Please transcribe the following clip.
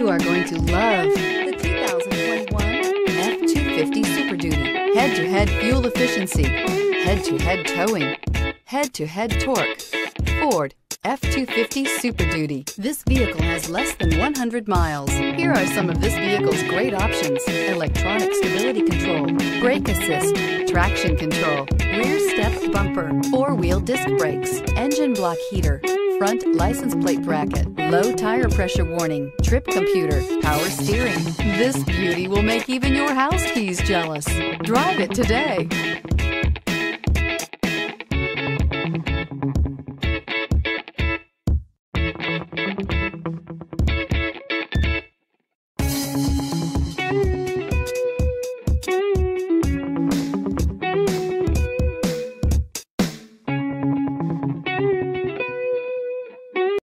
You are going to love the 2021 F-250 Super Duty. Head-to-head fuel efficiency, head-to-head towing, head-to-head torque. Ford F-250 Super Duty. This vehicle has less than 100 miles. Here are some of this vehicle's great options: electronic stability control, brake assist, traction control, rear step bumper, four-wheel disc brakes, engine block heater, front license plate bracket, low tire pressure warning, trip computer, power steering. This beauty will make even your house keys jealous. Drive it today.